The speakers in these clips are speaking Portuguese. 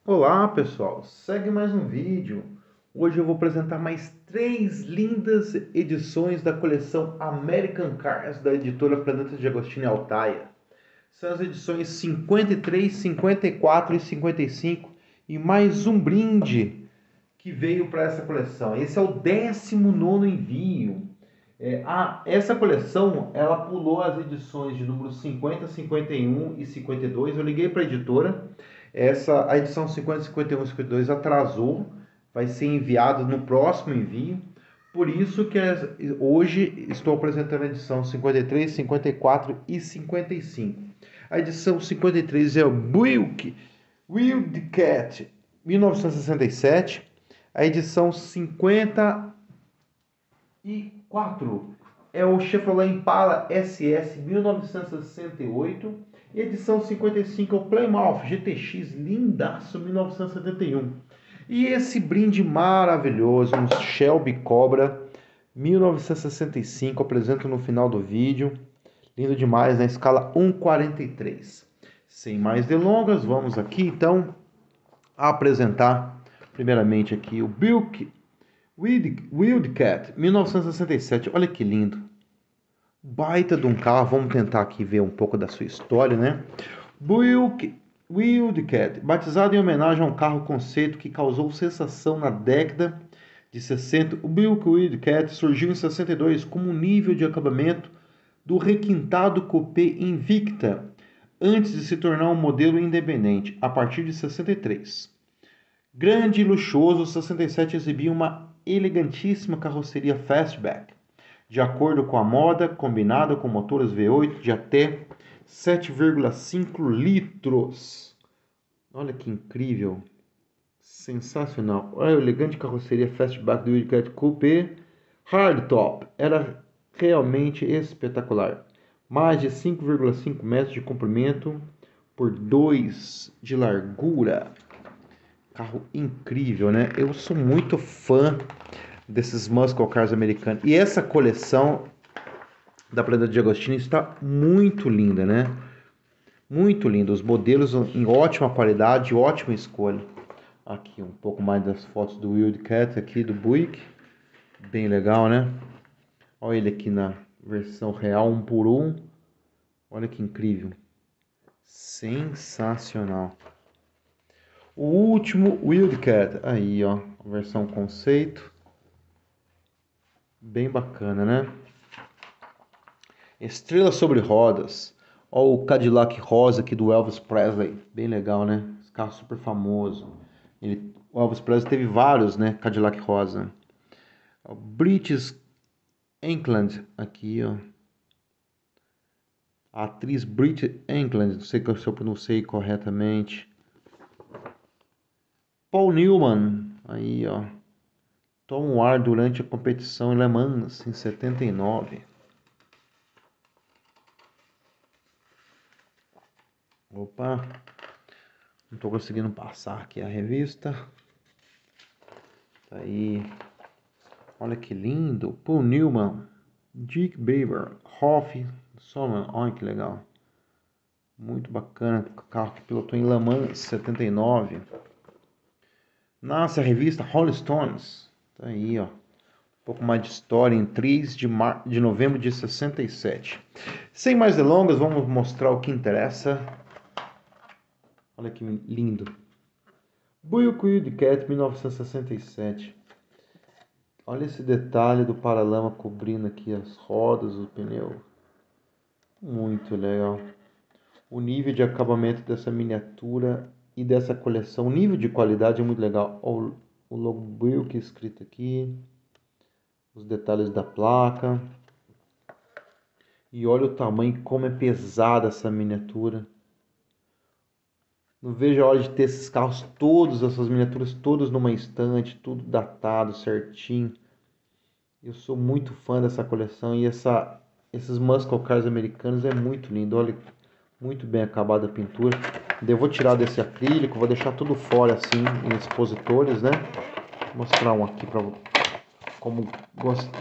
Olá pessoal, segue mais um vídeo. Hoje eu vou apresentar mais três lindas edições da coleção American Cars da editora Planeta de Agostinho e Altaia. São as edições 53, 54 e 55 e mais um brinde que veio para essa coleção. Esse é o 19º envio. Essa coleção ela pulou as edições de número 50, 51 e 52. Eu liguei para a editora. A edição 50, 51 e 52 atrasou, vai ser enviado no próximo envio. Por isso que hoje estou apresentando a edição 53, 54 e 55. A edição 53 é o Buick Wildcat 1967. A edição 54 é o Chevrolet Impala SS 1968 e edição 55 é o Plymouth GTX lindaço 1971. E esse brinde maravilhoso, um Shelby Cobra 1965, apresento no final do vídeo. Lindo demais, na escala 1:43. Sem mais delongas, vamos aqui então apresentar primeiramente aqui o Buick Wildcat 1967. Olha que lindo. Baita de um carro. Vamos tentar aqui ver um pouco da sua história, né? Buick Wildcat, batizado em homenagem a um carro conceito que causou sensação na década de 60, o Buick Wildcat surgiu em 62 como um nível de acabamento do requintado Coupé Invicta, antes de se tornar um modelo independente, a partir de 63. Grande e luxuoso, o 67 exibia uma elegantíssima carroceria fastback, de acordo com a moda, combinada com motores V8 de até 7,5 litros. Olha que incrível, sensacional. Olha a elegante carroceria fastback do Wildcat Coupé Hardtop, era realmente espetacular. Mais de 5,5 metros de comprimento por 2 de largura. Carro incrível, né? Eu sou muito fã desses muscle cars americanos. E essa coleção da Planeta de Agostinho está muito linda, né? Muito linda. Os modelos em ótima qualidade, ótima escolha. Aqui um pouco mais das fotos do Wildcat aqui, do Buick. Bem legal, né? Olha ele aqui na versão real, 1:1. Olha que incrível. Sensacional. O último Wildcat, aí ó, a versão conceito, bem bacana, né? Estrela sobre rodas, ó o Cadillac rosa aqui do Elvis Presley, bem legal, né? Esse carro super famoso. O Elvis Presley teve vários, né? Cadillac rosa. O British England aqui, ó. A atriz British England, não sei se eu pronunciei corretamente. Paul Newman, aí ó, toma um ar durante a competição em Le Mans em 79. Opa, não estou conseguindo passar aqui a revista. Tá aí, olha que lindo. Paul Newman, Dick Baber, Hoff, Soman, olha que legal. Muito bacana, carro que pilotou em Le Mans 79. Nasce a revista Rolling Stones, tá aí ó. Um pouco mais de história em 3 de novembro de 67. Sem mais delongas, vamos mostrar o que interessa. Olha que lindo. Buick Wildcat 1967. Olha esse detalhe do paralama cobrindo aqui as rodas, o pneu. Muito legal. O nível de acabamento dessa miniatura e dessa coleção, o nível de qualidade é muito legal. Olha o logo Buick escrito aqui. Os detalhes da placa. E olha o tamanho, como é pesada essa miniatura. Não vejo a hora de ter esses carros todos, essas miniaturas todas numa estante, tudo datado certinho. Eu sou muito fã dessa coleção e esses muscle cars americanos é muito lindo. Olha, muito bem acabada a pintura. Eu vou tirar desse acrílico, vou deixar tudo fora assim, em expositores, né? Vou mostrar um aqui para como gosta.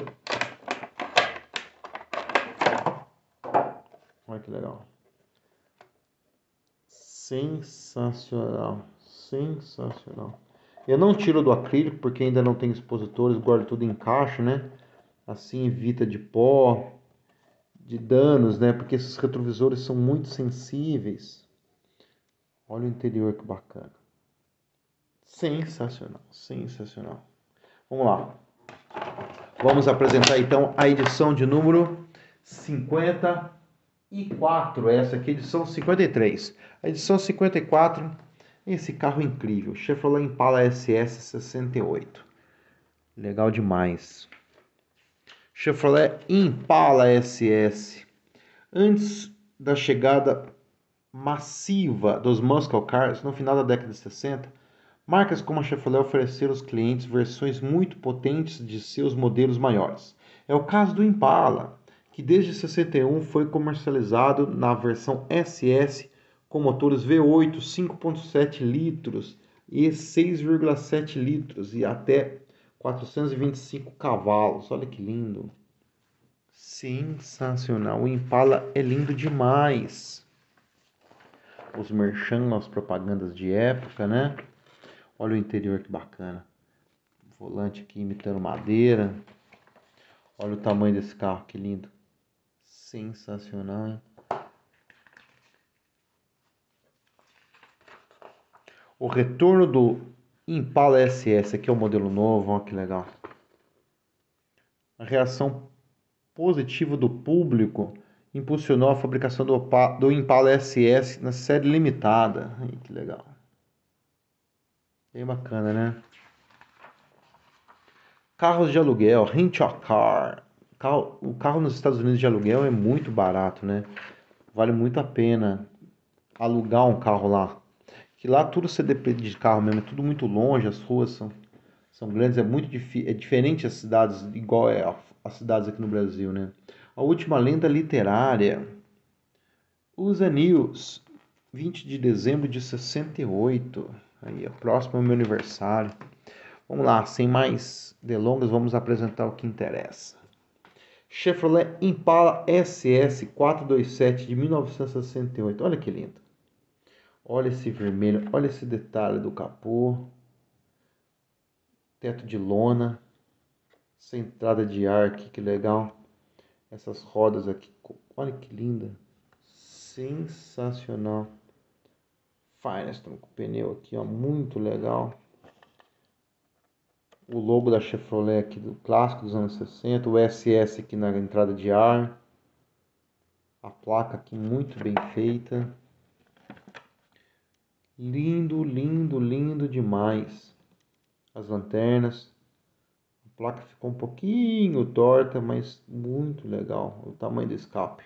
Olha que legal. Sensacional. Sensacional. Eu não tiro do acrílico porque ainda não tem expositores, guardo tudo em caixa, né? Assim evita de pó, de danos, né? Porque esses retrovisores são muito sensíveis. Olha o interior que bacana. Sensacional, sensacional. Vamos lá. Vamos apresentar então a edição de número 54. Essa aqui é a edição 53. A edição 54, esse carro incrível, Chevrolet Impala SS 68. Legal demais. Chevrolet Impala SS. Antes da chegada massiva dos muscle cars no final da década de 60, marcas como a Chevrolet ofereceram aos clientes versões muito potentes de seus modelos maiores. É o caso do Impala, que desde 61 foi comercializado na versão SS com motores V8 5.7 litros e 6,7 litros e até 425 cavalos. Olha que lindo. Sensacional. O Impala é lindo demais. Os merchan, as propagandas de época, né? Olha o interior que bacana. Volante aqui imitando madeira. Olha o tamanho desse carro, que lindo. Sensacional, hein? O retorno do Impala SS, aqui é o modelo novo, olha que legal. A reação positiva do público impulsionou a fabricação do Impala SS na série limitada. Ai, que legal. Bem bacana, né? Carros de aluguel, rent a car. O carro nos Estados Unidos de aluguel é muito barato, né? Vale muito a pena alugar um carro lá. Que lá tudo você depende de carro mesmo, é tudo muito longe, as ruas são grandes, é diferente as cidades, igual as cidades aqui no Brasil, né? A última lenda literária, USA News, 20 de dezembro de 68. Aí, é próximo ao meu aniversário. Vamos lá, sem mais delongas, vamos apresentar o que interessa. Chevrolet Impala SS 427 de 1968. Olha que lindo. Olha esse vermelho, olha esse detalhe do capô. Teto de lona. Essa entrada de ar aqui, que legal. Essas rodas aqui, olha que linda. Sensacional. Firestone com o pneu aqui, ó, muito legal. O logo da Chevrolet aqui, do clássico dos anos 60. O SS aqui na entrada de ar. A placa aqui muito bem feita. Lindo, lindo, lindo demais. As lanternas. A placa ficou um pouquinho torta, mas muito legal. O tamanho do escape.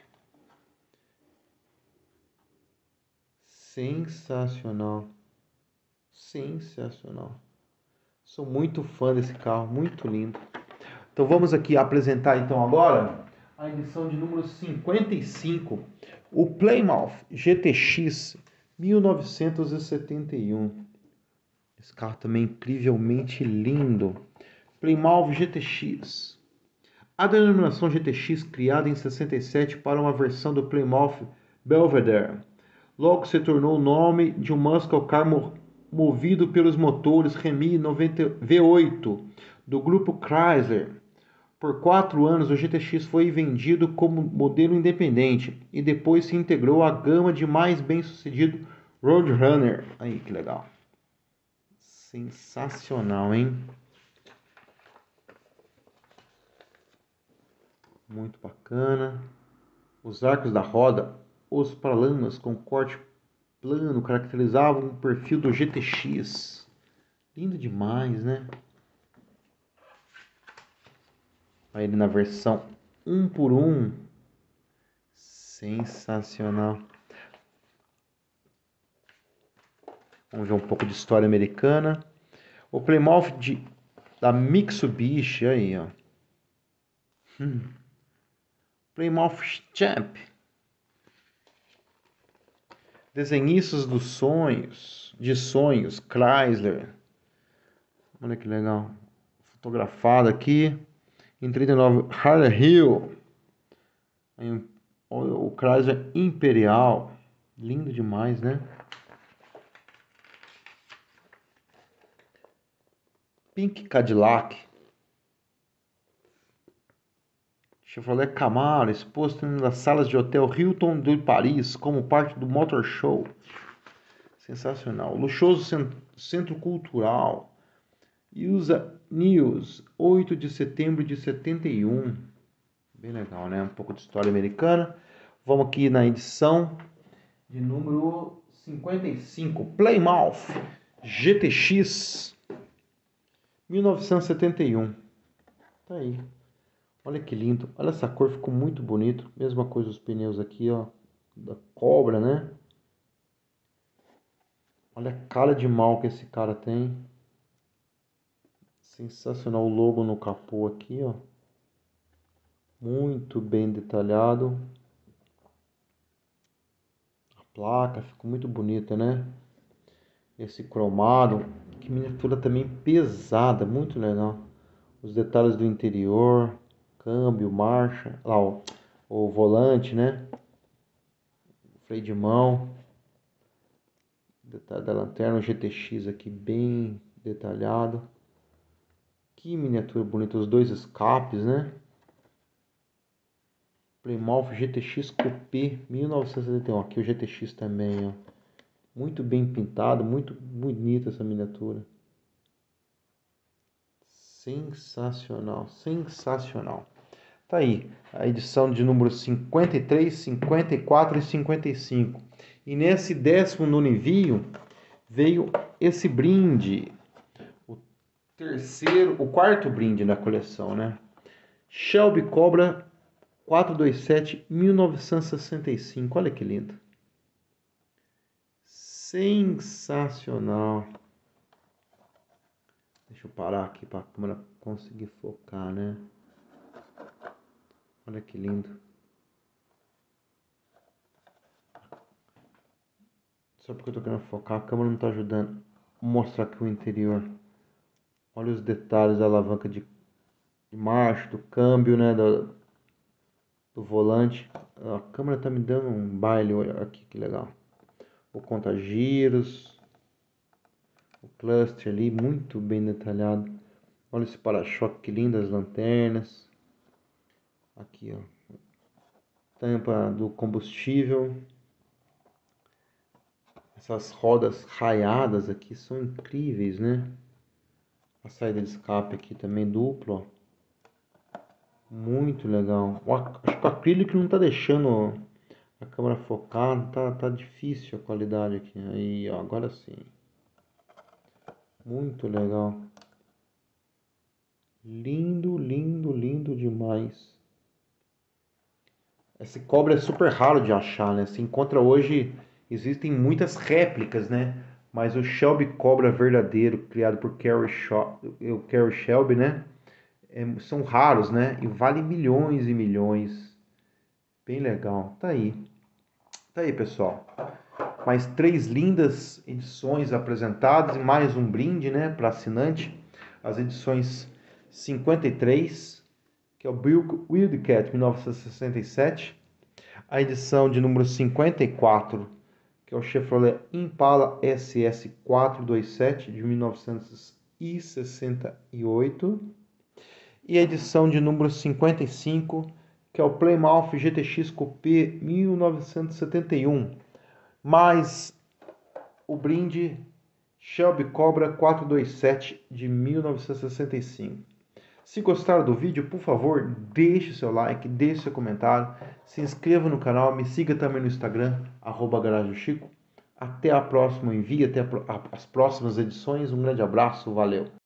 Sensacional. Sensacional. Sou muito fã desse carro, muito lindo. Então vamos aqui apresentar então agora a edição de número 55, o Plymouth GTX 1971. Esse carro também é incrivelmente lindo. Plymouth GTX. A denominação GTX, criada em 67 para uma versão do Plymouth Belvedere, logo se tornou o nome de um muscle car movido pelos motores Remy 90 V8 do grupo Chrysler. Por 4 anos, o GTX foi vendido como modelo independente e depois se integrou à gama de mais bem-sucedido Roadrunner. Aí, que legal. Sensacional, hein? Muito bacana. Os arcos da roda, os paralamas com corte plano caracterizavam o perfil do GTX. Lindo demais, né? Aí ele na versão 1x1. Sensacional. Vamos ver um pouco de história americana. O Plymouth da Mitsubishi, aí, ó. Plymouth Champ. Desenhistas dos sonhos, de sonhos, Chrysler. Olha que legal. Fotografado aqui. Em 39, Harley Hill. Aí, o Chrysler Imperial. Lindo demais, né? Pink Cadillac. Chevrolet Camaro, exposto nas salas de hotel Hilton de Paris como parte do Motor Show. Sensacional. Luxuoso centro cultural. USA News, 8 de setembro de 71. Bem legal, né? Um pouco de história americana. Vamos aqui na edição de número 55. Plymouth GTX 1971. Tá aí. Olha que lindo. Olha essa cor, ficou muito bonito. Mesma coisa os pneus aqui, ó. Da Cobra, né? Olha a cara de mal que esse cara tem. Sensacional o logo no capô aqui, ó. Muito bem detalhado. A placa ficou muito bonita, né? Esse cromado. Que miniatura também pesada, muito legal. Os detalhes do interior. Câmbio, marcha. Lá, ó, o volante, né? Freio de mão. Detalhe da lanterna, o GTX aqui bem detalhado. Que miniatura bonita, os dois escapes, né? Plymouth GTX Coupé 1971. Aqui o GTX também, ó. Muito bem pintado, muito bonita essa miniatura. Sensacional, sensacional. Tá aí, a edição de números 53, 54 e 55. E nesse 19º envio veio esse brinde, o quarto brinde na coleção, né? Shelby Cobra 427 1965. Olha que lindo. Sensacional. Deixa eu parar aqui para a câmera conseguir focar, né? Olha que lindo. Só porque eu tô querendo focar, a câmera não tá ajudando a mostrar aqui o interior. Olha os detalhes da alavanca de marcha, do câmbio, né? Do volante. A câmera tá me dando um baile. Olha aqui que legal. O conta-giros. O cluster ali, muito bem detalhado. Olha esse para-choque, que lindas lanternas. Aqui, ó. Tampa do combustível. Essas rodas raiadas aqui são incríveis, né? A saída de escape aqui também duplo, ó. Muito legal. Acho que o acrílico não tá deixando a câmera focar. Tá difícil a qualidade aqui. Aí, ó, agora sim. Muito legal. Lindo, lindo, lindo demais. Esse cobre é super raro de achar, né? Se encontra hoje, existem muitas réplicas, né? Mas o Shelby Cobra verdadeiro, criado por Carroll Shelby, né? São raros, né? E vale milhões e milhões. Bem legal. Tá aí. Tá aí, pessoal. Mais 3 lindas edições apresentadas e mais um brinde, né? Para assinante. As edições 53, que é o Wildcat 1967. A edição de número 54, que é o Chevrolet Impala SS 427 de 1968. E a edição de número 55, que é o Plymouth GTX Coupé 1971. Mais o brinde Shelby Cobra 427 de 1965. Se gostaram do vídeo, por favor, deixe seu like, deixe seu comentário, se inscreva no canal, me siga também no Instagram, @GaragemChico. Até a próxima envio, até as próximas edições. Um grande abraço, valeu!